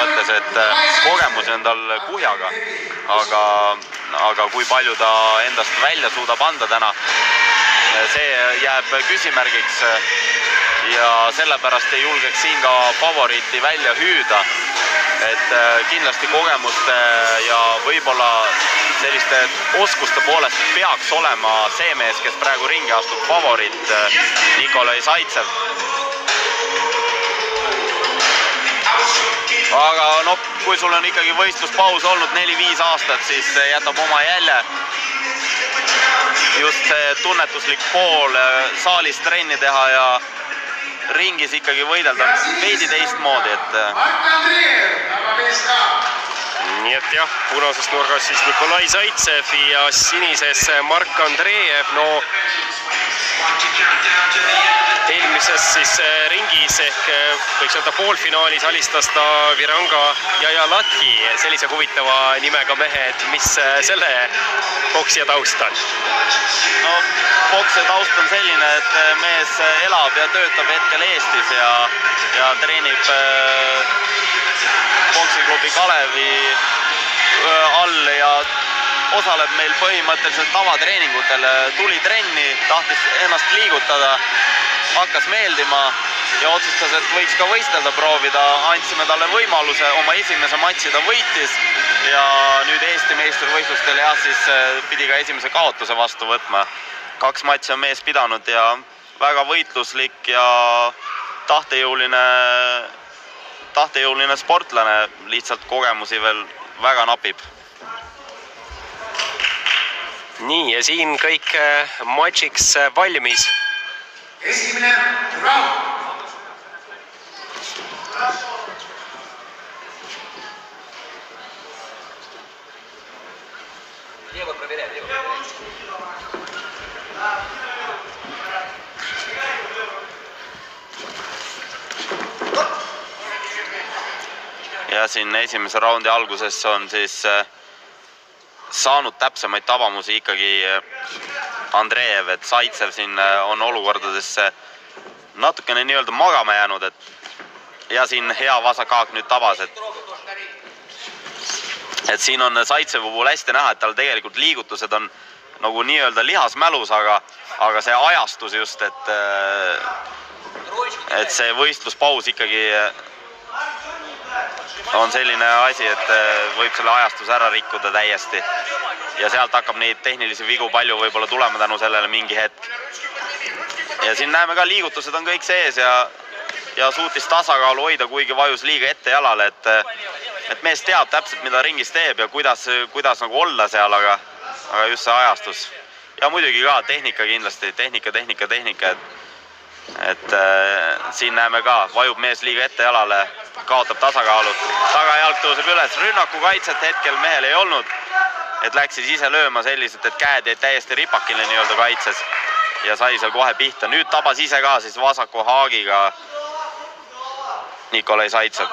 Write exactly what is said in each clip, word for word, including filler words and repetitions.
mõttes, et kogemusi on tal kuhjaga, aga, aga kui palju ta endast välja suudab anda täna, see jääb küsimärgiks ja sellepärast ei julgeks siin ka favoriiti välja hüüda, et kindlasti kogemuste ja võib-olla selliste oskuste poolest peaks olema see mees, kes praegu ringi astub, favoriit Nikolai Zaitsev. Aga no, kui sul on ikkagi võistluspaus olnud neli viis aastat, siis jätab oma jälje. Just see tunnetuslik pool saalis trenni teha ja ringis ikkagi võidelda veidi teistmoodi, et... Nii et jah, punases nurgas siis Nikolai Zaitsev ja sinises Mark Andreev. No eelmises siis ringis ehk võiks öelda poolfinaalis alistas ta Viranga Jajalatki, sellise huvitava nimega mehed, mis selle boksija taust on? No, boksija taust on selline, et mees elab ja töötab hetkel Eestis ja, ja treenib boksiklubi Kalevi all ja osaleb meil põhimõtteliselt tavatreeningutel, tuli trenni, tahtis ennast liigutada, hakkas meeldima ja otsustas, et võiks ka võistelda proovida, andsime talle võimaluse, oma esimese matši ta võitis ja nüüd Eesti meistrivõistlustel ja siis pidi ka esimese kaotuse vastu võtma. Kaks matši on mees pidanud ja väga võitluslik ja tahtejõuline, tahtejõuline sportlane, lihtsalt kogemusi veel väga napib. Nii, ja siin kõik matšiks valmis. Esimene round. Лево проверяй, лево ja siin esimese raundi alguses on siis saanud täpsemaid tabamusi ikkagi Andreev, et Zaitsev siin on olukordadesse natukene nii-öelda magama jäänud, et ja siin hea vasakaak nüüd tabas, et et siin on Zaitsevi puhul hästi näha, et tal tegelikult liigutused on nagu nii-öelda lihasmälus, aga, aga see ajastus just, et et see võistluspaus ikkagi on selline asi, et võib selle ajastus ära rikkuda täiesti ja sealt hakkab neid tehnilisi vigu palju võib-olla tulema tänu sellele mingi hetk. Ja siin näeme ka, liigutused on kõik sees ja, ja suutis tasakaalu hoida, kuigi vajus liiga ette jalale, et, et mees teab täpselt, mida ringis teeb ja kuidas, kuidas nagu olla seal, aga, aga just see ajastus. Ja muidugi ka tehnika kindlasti, tehnika, tehnika, tehnika, et et äh, siin näeme ka, vajub mees liiga ette jalale, kaotab tasakaalu, tagajalg tõuseb üles, rünnaku kaitset hetkel mehel ei olnud, et läks siis ise lööma selliselt, et käed jäid täiesti ripakile nii-öelda kaitses ja sai seal kohe pihta. Nüüd tabas ise ka siis vasaku haagiga Nikolai Zaitsev.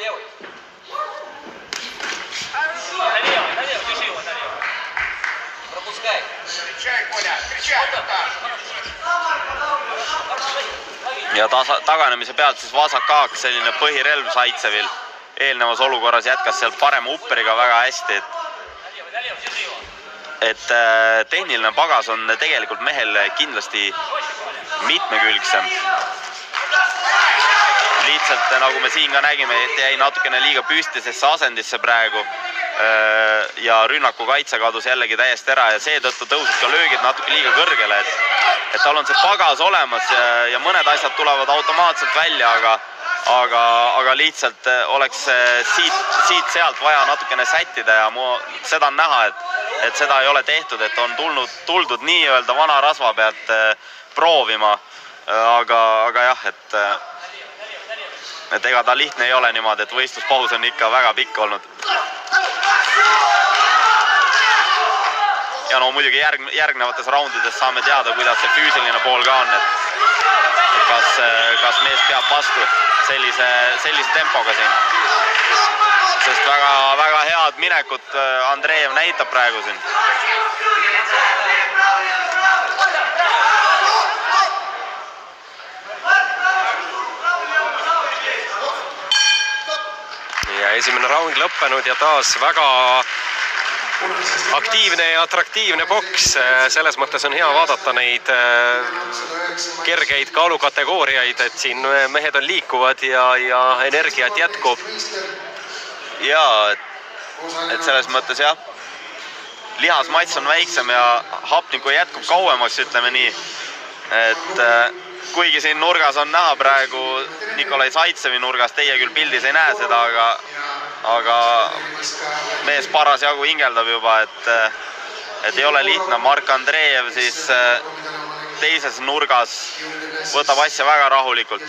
Ja tasa, taganemise pealt siis vasakaak, selline põhirelv Zaitsevil. Eelnevas olukorras jätkas seal parema upperiga väga hästi, et, et tehniline pagas on tegelikult mehel kindlasti mitmekülgsem. Lihtsalt nagu me siin ka nägime, et jäi natukene liiga püstisesse asendisse praegu ja rünnaku kaitse kadus jällegi täiesti ära ja seetõttu tõusid ka löögid natuke liiga kõrgele, et, et tal on see pagas olemas ja, ja mõned asjad tulevad automaatselt välja, aga, aga, aga lihtsalt oleks siit, siit sealt vaja natukene sättida ja mu, seda on näha, et, et seda ei ole tehtud, et on tulnud, tuldud nii-öelda vana rasva pealt proovima, aga, aga jah, et et ega ta lihtne ei ole niimoodi, et võistluspaus on ikka väga pikk olnud. Ja no muidugi järg, järgnevates raundides saame teada, kuidas see füüsiline pool ka on, et kas, kas mees peab vastu sellise, sellise tempoga siin. Sest väga, väga head minekut Andreev näitab praegu siin. ja esimene raund lõppenud ja taas väga aktiivne ja atraktiivne boks. Selles mõttes on hea vaadata neid kergeid kaalukategooriaid, et siin mehed on liikuvad ja, ja energiat jätkub. Ja, et, et selles mõttes jah, lihasmats on väiksem ja hapniku jätkub kauemaks, ütleme nii. Et kuigi siin nurgas on näha praegu Nikolai Zaitsevi nurgas, teie küll pildis ei näe seda, aga, aga mees parasjagu hingeldab juba, et, et ei ole lihtne. Mark Andreev siis teises nurgas võtab asja väga rahulikult.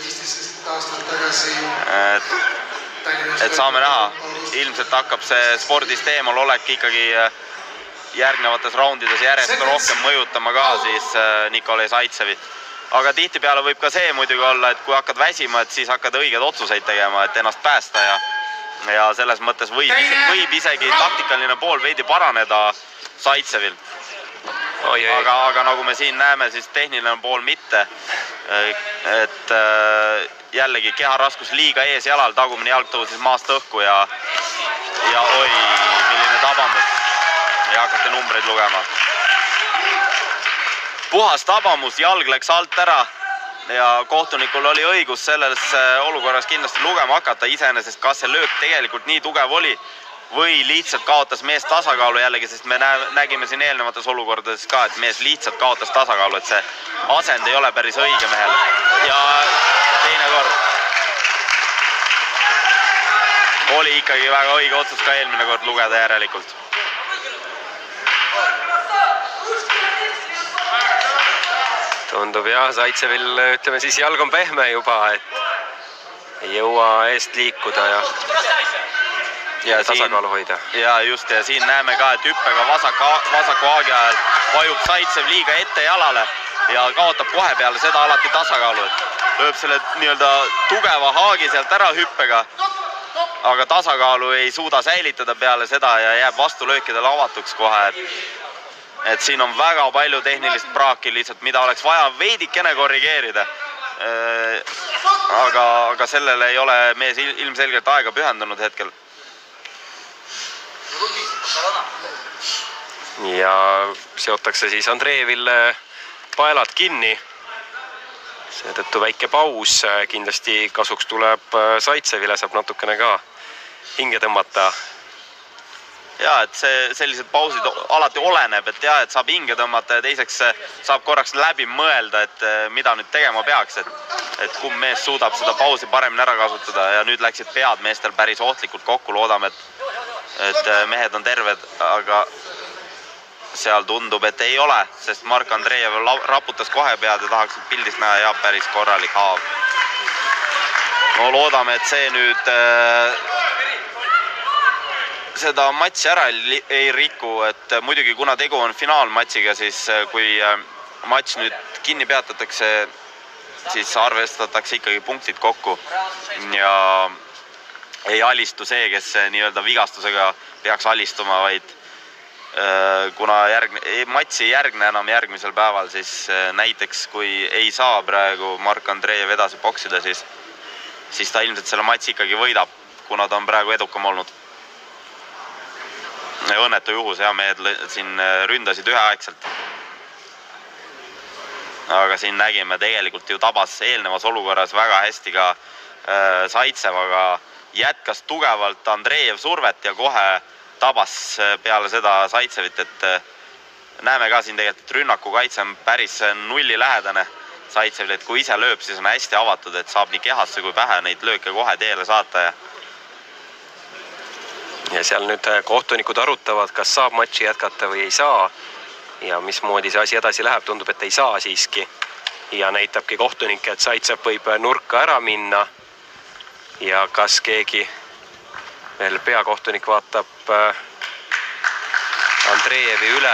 Et, et saame näha, ilmselt hakkab see spordist eemal olek ikkagi järgnevates raundides järjest rohkem mõjutama ka siis Nikolai Zaitsevi. Aga tihtipeale võib ka see muidugi olla, et kui hakkad väsima, et siis hakkad õiged otsuseid tegema, et ennast päästa ja, ja selles mõttes võib, võib isegi taktikaline pool veidi paraneda Zaitsevil. Aga, aga nagu me siin näeme, siis tehniline pool mitte. Et jällegi keharaskus liiga ees jalal, tagumine jalg tõusis maast õhku ja, ja oi, milline tabamus. Ja hakati numbreid lugema. Puhas tabamus, jalg läks alt ära ja kohtunikul oli õigus selles olukorras kindlasti lugema hakata iseenesest, kas see löök tegelikult nii tugev oli või lihtsalt kaotas mees tasakaalu jällegi, sest me nägime siin eelnevates olukordades ka, et mees lihtsalt kaotas tasakaalu, et see asend ei ole päris õige mehel. Ja teine kord oli ikkagi väga õige otsus ka eelmine kord lugeda järelikult. Tundub jah, Zaitsevil, ütleme siis, jalg on pehme juba, et ei jõua eest liikuda ja, ja tasakaalu hoida. Ja just, ja siin näeme ka, et hüppega vasaku, vasaku haagi ajal vajub Zaitsev liiga ette jalale ja kaotab kohe peale seda alati tasakaalu. Lööb selle nii-öelda tugeva haagi sealt ära hüppega, aga tasakaalu ei suuda säilitada peale seda ja jääb vastulöökidele avatuks kohe. Et siin on väga palju tehnilist praaki lihtsalt, mida oleks vaja veidikene korrigeerida. Aga, aga sellele ei ole mees ilmselgelt aega pühendunud hetkel. Ja seotakse siis Andreevil paelad kinni. Seetõttu väike paus kindlasti kasuks tuleb Zaitsevile, saab natukene ka hinge tõmmata. Ja, et see, sellised pausid alati oleneb, et jah, et saab hinge tõmmata ja teiseks saab korraks läbi mõelda, et mida nüüd tegema peaks, et, et kumb mees suudab seda pausi paremini ära kasutada ja nüüd läksid pead meestel päris ohtlikult kokku, loodame, et, et mehed on terved, aga seal tundub, et ei ole, sest Mark Andreev raputas kohe pead ja tahaks pildist näha ja päris korralik haav. No loodame, et see nüüd seda matši ära ei riku, et muidugi kuna tegu on finaalmatšiga, siis kui matš nüüd kinni peatatakse, siis arvestatakse ikkagi punktid kokku ja ei alistu see, kes nii-öelda vigastusega peaks alistuma, vaid kuna järgne, matši ei järgne enam järgmisel päeval, siis näiteks kui ei saa praegu Mark Andreev edasi boksida, siis, siis ta ilmselt selle matši ikkagi võidab, kuna ta on praegu edukam olnud. Õnnetu juhus, ja mehed siin ründasid üheaegselt. Aga siin nägime tegelikult ju tabas eelnevas olukorras väga hästi ka Zaitsev, aga jätkas tugevalt Andreev survet ja kohe tabas peale seda Zaitsevit, et näeme ka siin tegelikult, et rünnaku kaitse on päris nulli lähedane Zaitsevil, et kui ise lööb, siis on hästi avatud, et saab nii kehasse kui pähe neid lööke kohe teele saata ja Ja seal nüüd kohtunikud arutavad, kas saab matši jätkata või ei saa. Ja mismoodi see asi edasi läheb, tundub, et ei saa siiski. Ja näitabki kohtunik, et Zaitsev võib nurka ära minna. Ja kas keegi veel peakohtunik vaatab Andreevi üle.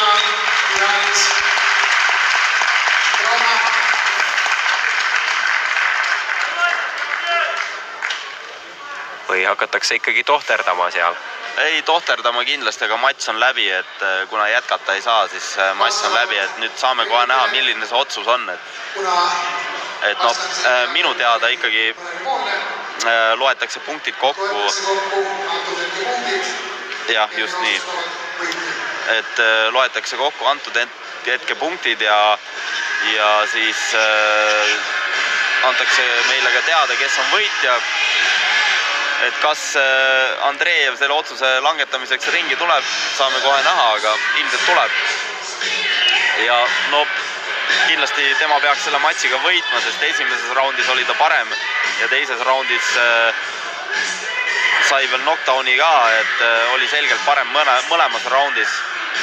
Või hakatakse ikkagi tohterdama seal? Ei tohterdama kindlasti, aga matš on läbi, et kuna jätkata ei saa, siis matš on läbi, et nüüd saame kohe näha, milline see otsus on. Et, et no, minu teada ikkagi loetakse punktid kokku. jah, just nii. Et loetakse kokku antud hetke punktid ja, ja siis äh, antakse meile ka teada, kes on võitja. Et kas äh, Andreev selle otsuse langetamiseks ringi tuleb, saame kohe näha, aga ilmselt tuleb. Ja no kindlasti tema peaks selle matšiga võitma, sest esimeses raundis oli ta parem ja teises raundis äh, sai veel knockdowni ka, et äh, oli selgelt parem mõne, mõlemas raundis.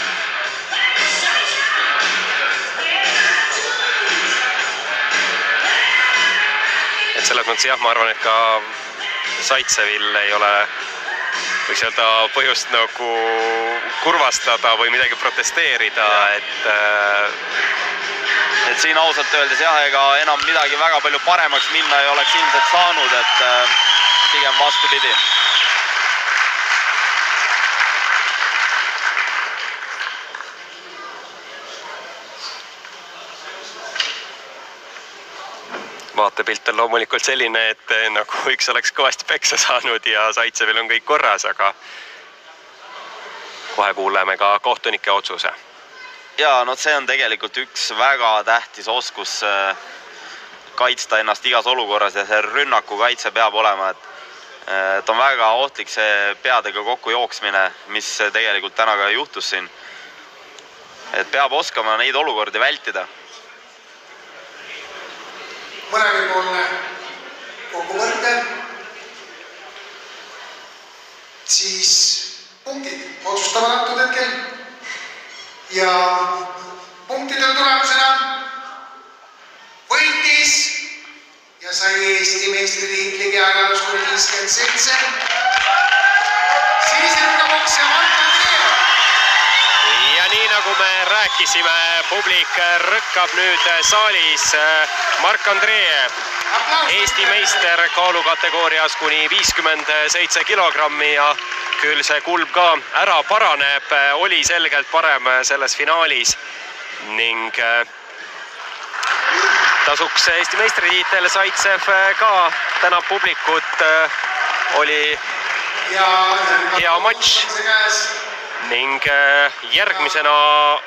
Et selles mõttes jah, ma arvan, et ka Zaitsevil ei ole võiks öelda põhjust nagu kurvastada või midagi protesteerida, et et siin ausalt öeldes jah, ega enam midagi väga palju paremaks minna ei oleks ilmselt saanud, et pigem vastupidi. Vaatepilt on loomulikult selline, et nagu üks oleks kõvasti peksa saanud ja Zaitsevil on kõik korras, aga kohe kuuleme ka kohtunike otsuse. Ja, no see on tegelikult üks väga tähtis oskus kaitsta ennast igas olukorras ja see rünnaku kaitse peab olema, et, et on väga ohtlik see peadega kokku jooksmine, mis tegelikult täna ka juhtus siin. Et peab oskama neid olukordi vältida. Mõlemipoolne kokkuvõrte, siis punktid otsustavad antud hetkel ja punktide tulemusena võitis ja sai Eesti meistritiitli kehakalus kuni viiskümmend seitse sinise boksija Mark Andreev. Ja nii nagu me rääkisime, publik rõkkab nüüd saalis. Mark Andreev, Eesti meister kaalukategoorias kuni viiskümmend seitse kilogrammi ja küll see kulb ka ära paraneb, oli selgelt parem selles finaalis ning tasuks Eesti meistritiitel. Zaitsev ka tänab publikut, oli hea matš ning järgmisena